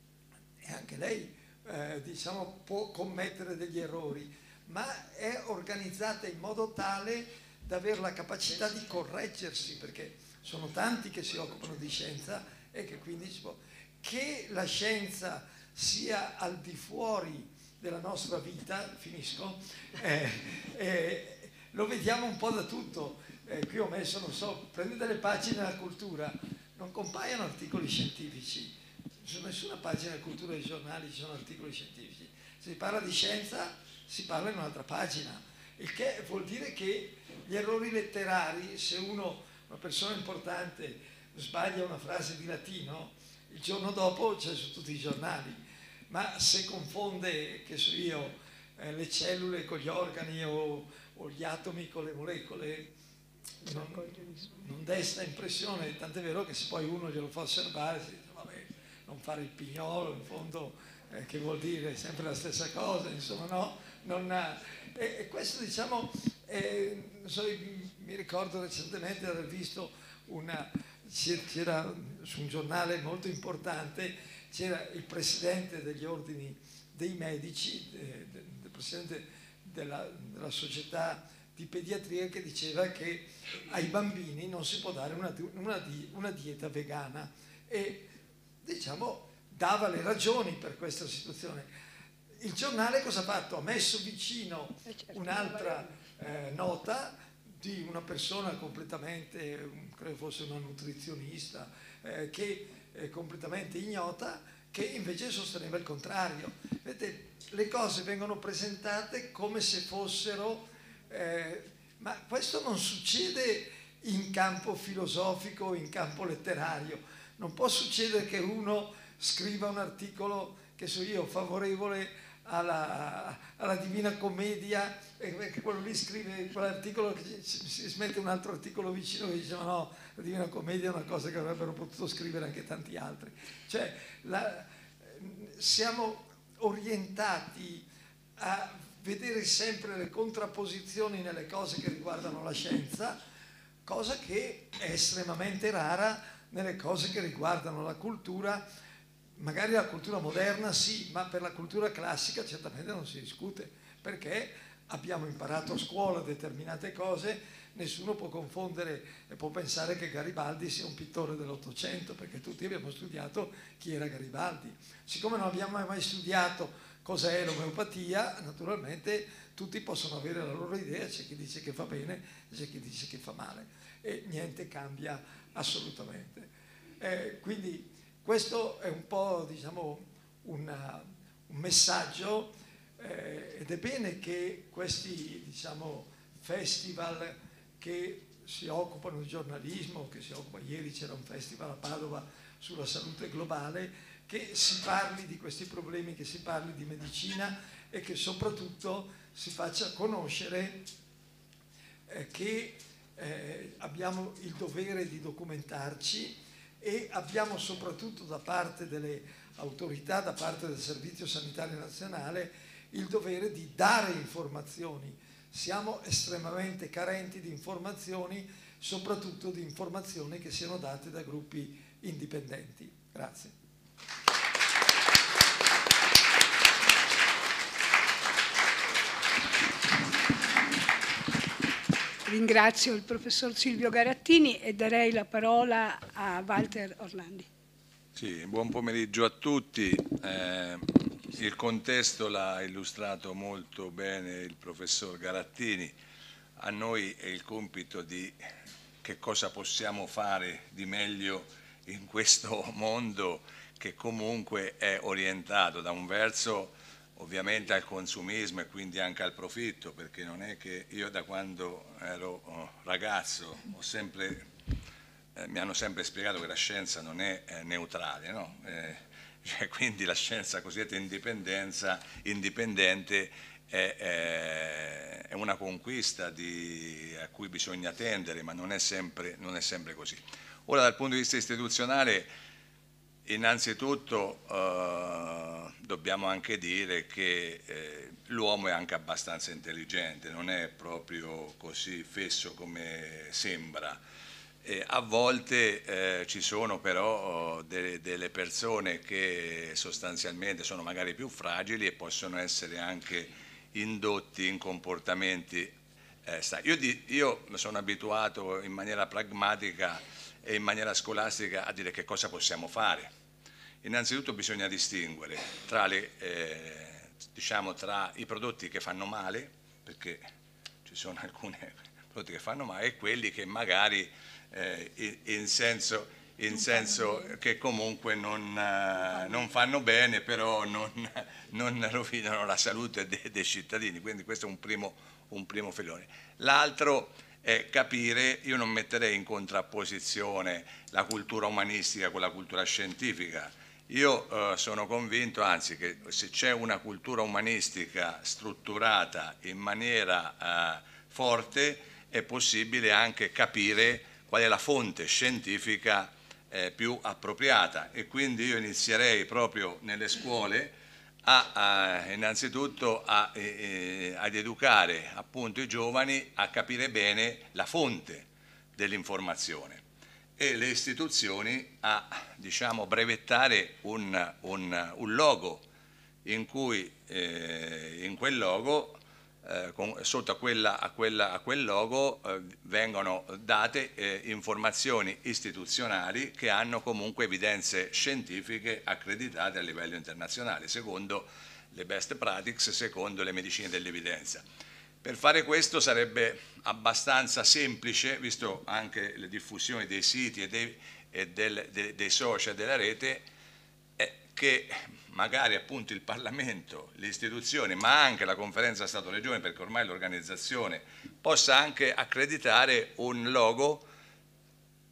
e anche lei eh, diciamo, può commettere degli errori, ma è organizzata in modo tale da avere la capacità di correggersi, perché sono tanti che si occupano di scienza e che quindi si può... Che la scienza sia al di fuori della nostra vita, finisco, eh, eh, lo vediamo un po' da tutto. Eh, qui ho messo, non so, prendete le pagine della cultura, non compaiono articoli scientifici, su nessuna pagina della cultura dei giornali ci sono articoli scientifici. Se si parla di scienza si parla in un'altra pagina, il che vuol dire che gli errori letterari, se uno, una persona importante, sbaglia una frase di latino, il giorno dopo c'è su tutti i giornali, ma se confonde, che so io, eh, le cellule con gli organi o, o gli atomi con le molecole, non, non desta impressione, tant'è vero che se poi uno glielo fa osservare si dice vabbè, non fare il pignolo, in fondo eh, che vuol dire sempre la stessa cosa, insomma no, non ha, e, e questo diciamo, eh, so, mi ricordo recentemente di aver visto una, c'era su un giornale molto importante, c'era il presidente degli ordini dei medici, eh, del presidente della, della società di pediatria, che diceva che ai bambini non si può dare una, una, una dieta vegana e diciamo dava le ragioni per questa situazione. Il giornale cosa ha fatto? Ha messo vicino un'altra eh, nota di una persona completamente, credo fosse una nutrizionista, eh, che è completamente ignota, che invece sosteneva il contrario. Vedete, le cose vengono presentate come se fossero, eh, ma questo non succede in campo filosofico, in campo letterario, Non può succedere che uno scriva un articolo, che so io, favorevole alla, alla Divina Commedia, e che quello lì scrive quell'articolo, che si mette un altro articolo vicino che dice ma no, la Divina Commedia è una cosa che avrebbero potuto scrivere anche tanti altri. Cioè, la, siamo orientati a vedere sempre le contrapposizioni nelle cose che riguardano la scienza, cosa che è estremamente rara nelle cose che riguardano la cultura. Magari la cultura moderna sì, ma per la cultura classica certamente non si discute, perché abbiamo imparato a scuola determinate cose, nessuno può confondere e può pensare che Garibaldi sia un pittore dell'Ottocento, perché tutti abbiamo studiato chi era Garibaldi. Siccome non abbiamo mai studiato cos'è l'omeopatia, naturalmente tutti possono avere la loro idea, c'è chi dice che fa bene, c'è chi dice che fa male, e niente cambia assolutamente. Eh, quindi questo è un po', diciamo, una, un messaggio, eh, ed è bene che questi, diciamo, festival che si occupano di giornalismo, che si occupa, ieri c'era un festival a Padova sulla salute globale, che si parli di questi problemi, che si parli di medicina e che soprattutto si faccia conoscere eh, che eh, abbiamo il dovere di documentarci, e abbiamo soprattutto da parte delle autorità, da parte del Servizio Sanitario Nazionale, il dovere di dare informazioni. Siamo estremamente carenti di informazioni, soprattutto di informazioni che siano date da gruppi indipendenti. Grazie. Ringrazio il professor Silvio Garattini e darei la parola a Walter Orlandi. Sì, buon pomeriggio a tutti. Eh, il contesto l'ha illustrato molto bene il professor Garattini. A noi è il compito di che cosa possiamo fare di meglio in questo mondo che comunque è orientato da un verso ovviamente al consumismo e quindi anche al profitto, perché non è che io da quando ero ragazzo ho sempre, eh, mi hanno sempre spiegato che la scienza non è eh, neutrale, no? Eh, cioè, quindi la scienza cosiddetta indipendenza, indipendente è, è, è una conquista di, a cui bisogna tendere, ma non è sempre, non è sempre così. Ora dal punto di vista istituzionale, innanzitutto eh, dobbiamo anche dire che eh, l'uomo è anche abbastanza intelligente, non è proprio così fesso come sembra. E a volte eh, ci sono però de delle persone che sostanzialmente sono magari più fragili e possono essere anche indotti in comportamenti eh, io, di, io sono abituato in maniera pragmatica e in maniera scolastica a dire che cosa possiamo fare. Innanzitutto bisogna distinguere tra, le, eh, diciamo, tra i prodotti che fanno male, perché ci sono alcuni prodotti che fanno male, e quelli che magari eh, in, in senso, in senso che comunque non, eh, non fanno bene, però non, non rovinano la salute dei, dei cittadini, quindi questo è un primo, un primo filone. L'altro è capire, io non metterei in contrapposizione la cultura umanistica con la cultura scientifica. Io eh, sono convinto, anzi, che se c'è una cultura umanistica strutturata in maniera eh, forte, è possibile anche capire qual è la fonte scientifica eh, più appropriata, e quindi io inizierei proprio nelle scuole a, a, innanzitutto a, eh, ad educare appunto i giovani a capire bene la fonte dell'informazione, e le istituzioni a, diciamo, brevettare un, un, un logo in cui eh, in quel logo eh, con, sotto a, quella, a, quella, a quel logo eh, vengono date eh, informazioni istituzionali che hanno comunque evidenze scientifiche accreditate a livello internazionale secondo le best practices, secondo le medicine dell'evidenza. Per fare questo sarebbe abbastanza semplice, visto anche le diffusioni dei siti e dei, e del, de, dei social della rete, eh, che magari appunto il Parlamento, le istituzioni, ma anche la Conferenza Stato-Regione, perché ormai l'organizzazione, possa anche accreditare un logo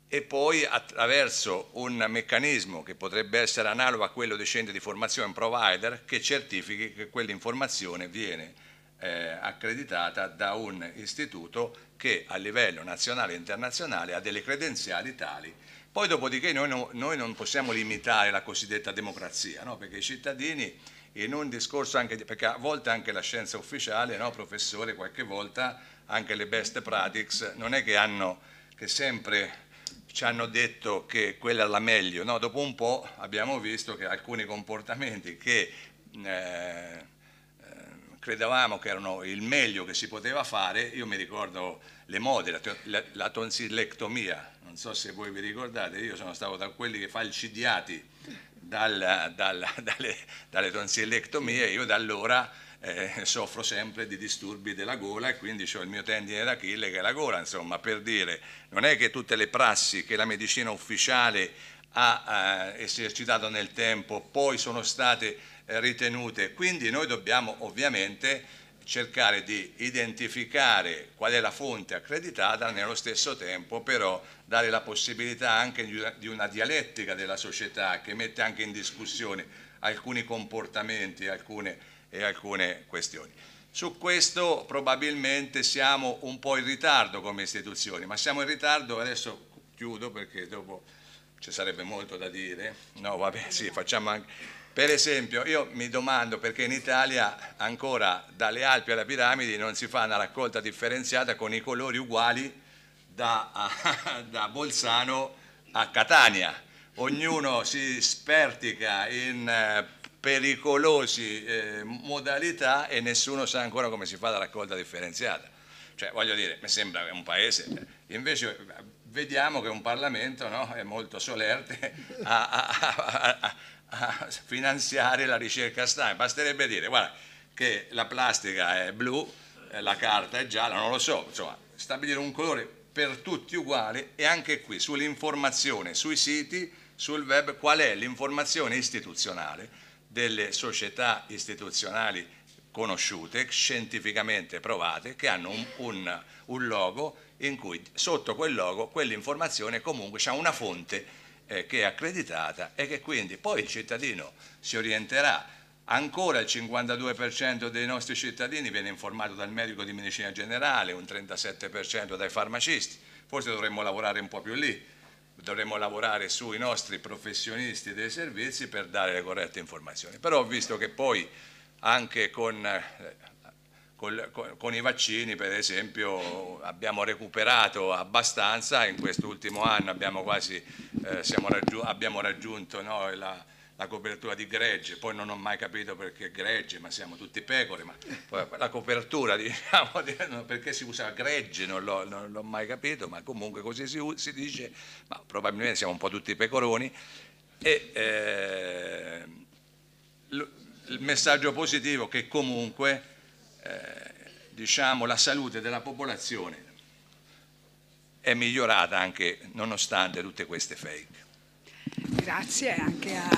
e poi attraverso un meccanismo che potrebbe essere analogo a quello dei centri di formazione provider che certifichi che quell'informazione viene eh, accreditata da un istituto che a livello nazionale e internazionale ha delle credenziali tali. Poi dopodiché noi, no, noi non possiamo limitare la cosiddetta democrazia, no? Perché i cittadini in un discorso anche, perché a volte anche la scienza ufficiale, no, professore, qualche volta anche le best practices non è che hanno, che sempre ci hanno detto che quella è la meglio, no? Dopo un po' abbiamo visto che alcuni comportamenti che eh, credevamo che erano il meglio che si poteva fare, io mi ricordo le mode, la, la, la tonsillectomia, non so se voi vi ricordate, io sono stato tra quelli che falcidiati dal, dal, dalle, dalle tonsillectomie, io da allora eh, soffro sempre di disturbi della gola e quindi ho il mio tendine d'Achille che è la gola, insomma, per dire, non è che tutte le prassi che la medicina ufficiale ha eh, esercitato nel tempo poi sono state ritenute, quindi noi dobbiamo ovviamente cercare di identificare qual è la fonte accreditata, nello stesso tempo però dare la possibilità anche di una, di una dialettica della società che mette anche in discussione alcuni comportamenti alcune, e alcune questioni. Su questo probabilmente siamo un po' in ritardo come istituzioni, ma siamo in ritardo, adesso chiudo perché dopo ci sarebbe molto da dire, no vabbè sì, facciamo anche... Per esempio, io mi domando perché in Italia ancora dalle Alpi alle piramidi non si fa una raccolta differenziata con i colori uguali da, a, da Bolzano a Catania. Ognuno si spertica in eh, pericolosi eh, modalità e nessuno sa ancora come si fa la raccolta differenziata. Cioè, voglio dire, mi sembra un paese, invece vediamo che un Parlamento, no, è molto solerte a, a, a, a a finanziare la ricerca stampa. Basterebbe dire, guarda, che la plastica è blu, la carta è gialla, non lo so, insomma, stabilire un colore per tutti uguale e anche qui sull'informazione, sui siti, sul web, qual è l'informazione istituzionale delle società istituzionali conosciute, scientificamente provate, che hanno un, un, un logo in cui sotto quel logo quell'informazione comunque c'è una fonte Eh, che è accreditata e che quindi poi il cittadino si orienterà. Ancora il cinquantadue per cento dei nostri cittadini viene informato dal medico di medicina generale, un trentasette per cento dai farmacisti, forse dovremmo lavorare un po' più lì, dovremmo lavorare sui nostri professionisti dei servizi per dare le corrette informazioni, però ho visto che poi anche con... Eh, Con, con, con i vaccini per esempio abbiamo recuperato abbastanza, in quest'ultimo anno abbiamo quasi eh, siamo raggiu abbiamo raggiunto no, la, la copertura di gregge, poi non ho mai capito perché gregge, ma siamo tutti pecore, ma poi la copertura diciamo perché si usa gregge non l'ho, non l'ho mai capito, ma comunque così si, si dice, ma probabilmente siamo un po' tutti pecoroni e eh, il messaggio positivo che comunque Eh, diciamo la salute della popolazione è migliorata anche nonostante tutte queste fake. Grazie anche a,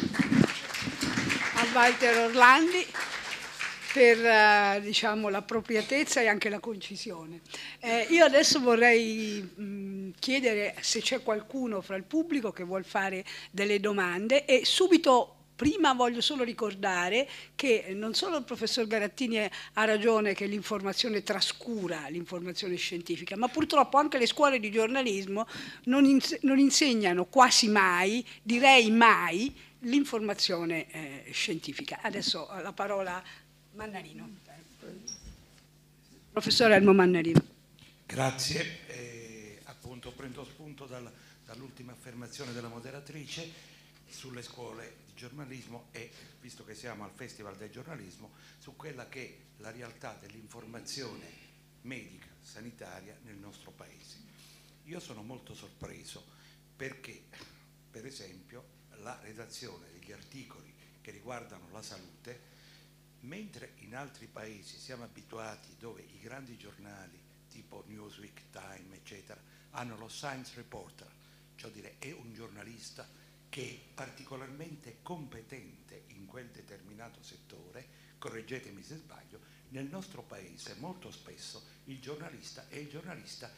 a Walter Orlandi per uh, diciamo, l'appropriatezza e anche la concisione. Eh, io adesso vorrei mh, chiedere se c'è qualcuno fra il pubblico che vuol fare delle domande e subito. Prima voglio solo ricordare che non solo il professor Garattini ha ragione che l'informazione trascura l'informazione scientifica, ma purtroppo anche le scuole di giornalismo non, ins non insegnano quasi mai, direi mai, l'informazione eh, scientifica. Adesso la parola a Mannarino. Professore Elmo Mannarino. Grazie. Eh, appunto prendo spunto dal, dall'ultima affermazione della moderatrice sulle scuole di giornalismo e, visto che siamo al Festival del giornalismo, su quella che è la realtà dell'informazione medica, sanitaria nel nostro paese. Io sono molto sorpreso perché, per esempio, la redazione degli articoli che riguardano la salute, mentre in altri paesi siamo abituati dove i grandi giornali tipo Newsweek, Time, eccetera, hanno lo science reporter, cioè dire è un giornalista che è particolarmente competente in quel determinato settore, correggetemi se sbaglio, nel nostro paese molto spesso il giornalista è il giornalista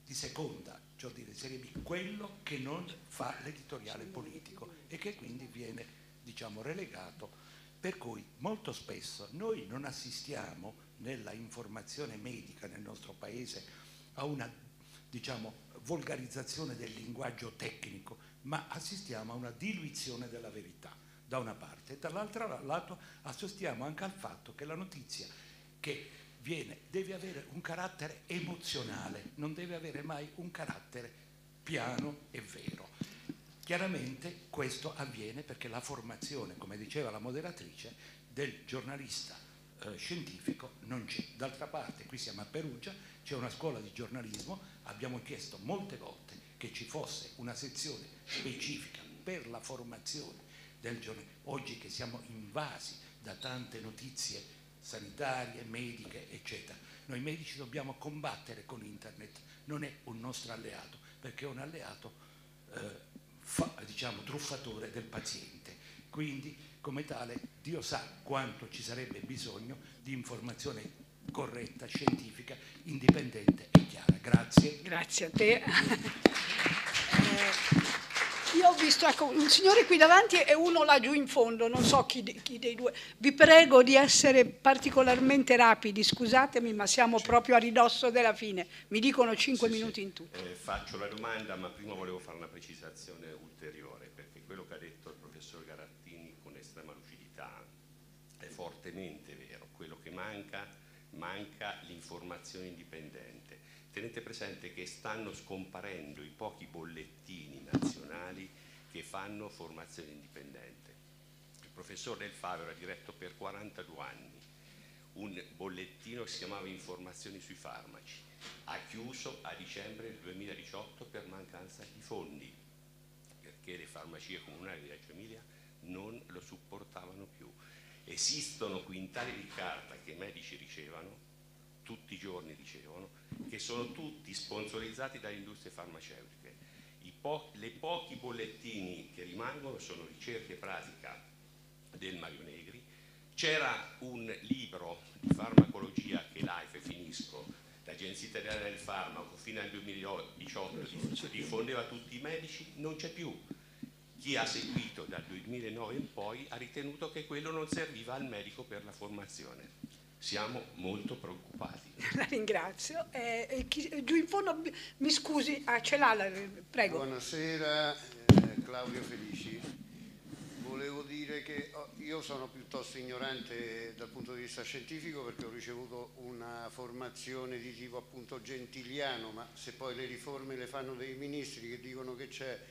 di seconda, cioè di serie B, quello che non fa l'editoriale politico e che quindi viene, diciamo, relegato, per cui molto spesso noi non assistiamo nella informazione medica nel nostro paese a una, diciamo, volgarizzazione del linguaggio tecnico, ma assistiamo a una diluizione della verità da una parte, e dall'altro lato assistiamo anche al fatto che la notizia che viene deve avere un carattere emozionale, non deve avere mai un carattere piano e vero. Chiaramente questo avviene perché la formazione, come diceva la moderatrice, del giornalista eh, scientifico non c'è. D'altra parte, qui siamo a Perugia, c'è una scuola di giornalismo, abbiamo chiesto molte volte che ci fosse una sezione specifica per la formazione del giornalismo. Oggi che siamo invasi da tante notizie sanitarie, mediche, eccetera, noi medici dobbiamo combattere con internet, non è un nostro alleato, perché è un alleato eh, fa, diciamo, truffatore del paziente. Quindi, come tale, Dio sa quanto ci sarebbe bisogno di informazione corretta, scientifica, indipendente e chiara. Grazie. Grazie a te. eh, io ho visto, ecco, un signore qui davanti e uno laggiù in fondo, non so chi, chi dei due. Vi prego di essere particolarmente rapidi, scusatemi, ma siamo sì. proprio a ridosso della fine. Mi dicono cinque sì, minuti sì. in tutto. Eh, faccio la domanda, ma prima volevo fare una precisazione ulteriore, perché quello che ha detto il professor Garattini con estrema lucidità è fortemente vero. Quello che manca, manca l'informazione indipendente. Tenete presente che stanno scomparendo i pochi bollettini nazionali che fanno formazione indipendente. Il professor Del Favero ha diretto per quarantadue anni un bollettino che si chiamava Informazioni sui farmaci. Ha chiuso a dicembre del duemiladiciotto per mancanza di fondi, perché le farmacie comunali di Reggio Emilia non lo supportavano più. Esistono quintali di carta che i medici ricevono, tutti i giorni ricevono, che sono tutti sponsorizzati dalle industrie farmaceutiche. I po- le pochi bollettini che rimangono sono ricerca e pratica del Mario Negri. C'era un libro di farmacologia che l'A I F E, finisco, l'Agenzia Italiana del Farmaco, fino al duemiladiciotto diffondeva tutti i medici, non c'è più. Chi ha seguito dal duemilanove in poi ha ritenuto che quello non serviva al medico per la formazione. Siamo molto preoccupati. La ringrazio. Eh, eh, chi, giù in fondo, mi scusi, ah, ce l'ha, prego. Buonasera, eh, Claudio Felici. Volevo dire che io sono piuttosto ignorante dal punto di vista scientifico, perché ho ricevuto una formazione di tipo appunto gentiliano, ma se poi le riforme le fanno dei ministri che dicono che c'è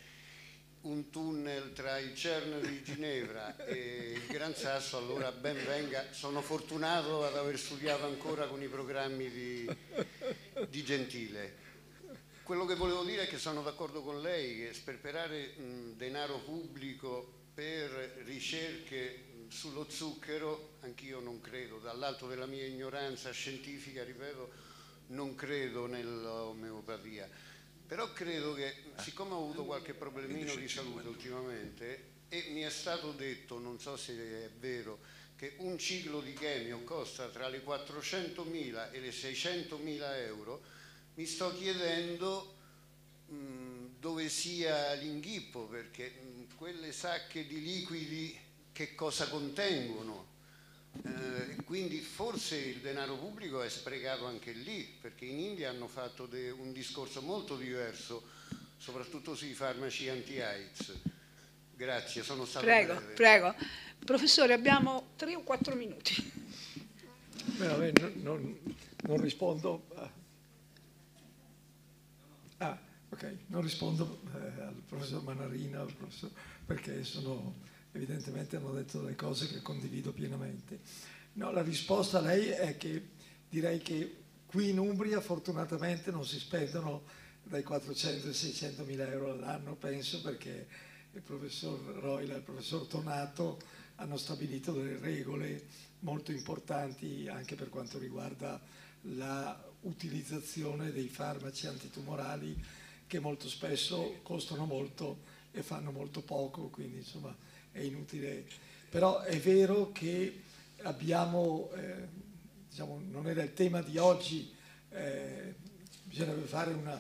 un tunnel tra il CERN di Ginevra e il Gran Sasso, allora ben venga. Sono fortunato ad aver studiato ancora con i programmi di, di Gentile. Quello che volevo dire è che sono d'accordo con lei che sperperare mh, denaro pubblico per ricerche mh, sullo zucchero, anch'io non credo, dall'alto della mia ignoranza scientifica, ripeto, non credo nell'omeopatia. Però credo che, siccome ho avuto qualche problemino di salute ultimamente e mi è stato detto, non so se è vero, che un ciclo di chemio costa tra le quattrocentomila e le seicentomila euro, mi sto chiedendo mh, dove sia l'inghippo, perché mh, quelle sacche di liquidi che cosa contengono. Eh, quindi forse il denaro pubblico è sprecato anche lì, perché in India hanno fatto de, un discorso molto diverso, soprattutto sui farmaci anti-AIDS. Grazie, sono stato Prego, breve. prego. Professore, abbiamo tre o quattro minuti. Beh, vabbè, non, non, non rispondo a... Ah, ok, non rispondo eh, al professor Manarino, al professor, perché sono... evidentemente hanno detto delle cose che condivido pienamente. No, la risposta a lei è che direi che qui in Umbria fortunatamente non si spendono dai quattrocento ai seicento mila euro all'anno, penso, perché il professor Roila e il professor Tonato hanno stabilito delle regole molto importanti anche per quanto riguarda la utilizzazione dei farmaci antitumorali, che molto spesso costano molto e fanno molto poco, quindi insomma è inutile. Però è vero che abbiamo, eh, diciamo, non era il tema di oggi, eh, bisognerebbe fare una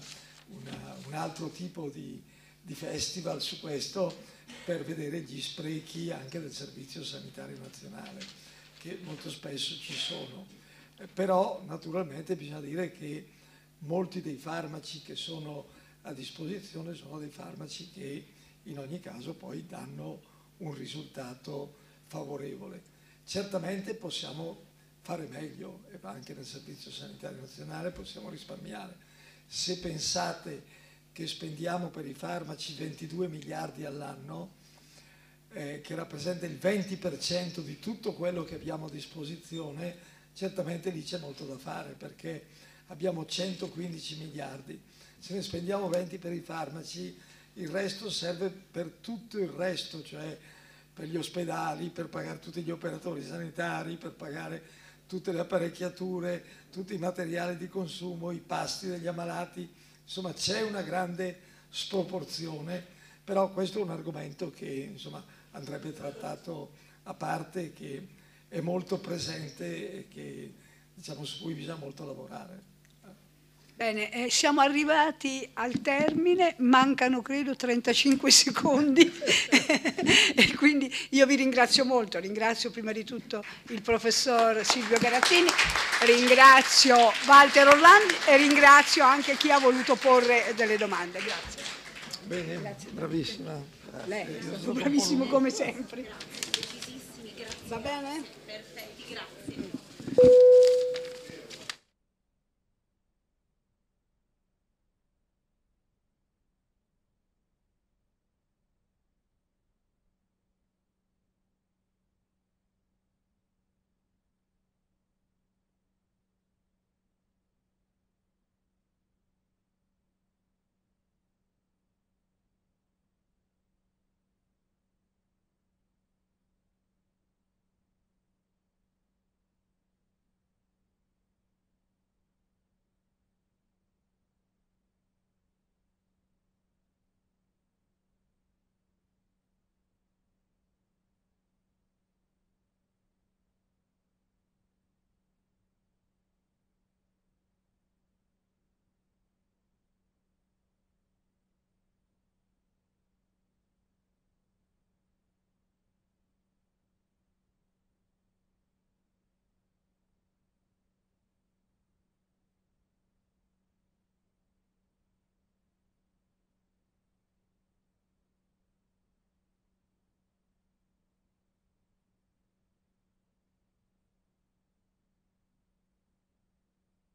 una, un altro tipo di, di festival su questo, per vedere gli sprechi anche del Servizio Sanitario Nazionale, che molto spesso ci sono. Eh, però naturalmente bisogna dire che molti dei farmaci che sono a disposizione sono dei farmaci che in ogni caso poi danno un risultato favorevole. Certamente possiamo fare meglio, e anche nel Servizio Sanitario Nazionale possiamo risparmiare. Se pensate che spendiamo per i farmaci ventidue miliardi all'anno, eh, che rappresenta il venti per cento di tutto quello che abbiamo a disposizione, certamente lì c'è molto da fare, perché abbiamo centoquindici miliardi. Se ne spendiamo venti per i farmaci, il resto serve per tutto il resto, cioè per gli ospedali, per pagare tutti gli operatori sanitari, per pagare tutte le apparecchiature, tutti i materiali di consumo, i pasti degli ammalati. Insomma, c'è una grande sproporzione, però questo è un argomento che insomma, andrebbe trattato a parte, che è molto presente e che, diciamo, su cui bisogna molto lavorare. Bene, eh, siamo arrivati al termine, mancano credo trentacinque secondi e quindi io vi ringrazio molto, ringrazio prima di tutto il professor Silvio Garattini, ringrazio Walter Orlandi e ringrazio anche chi ha voluto porre delle domande. Grazie. Bene, Grazie. bravissima. Lei è stato bravissimo come sempre. Va bene? Perfetti, grazie.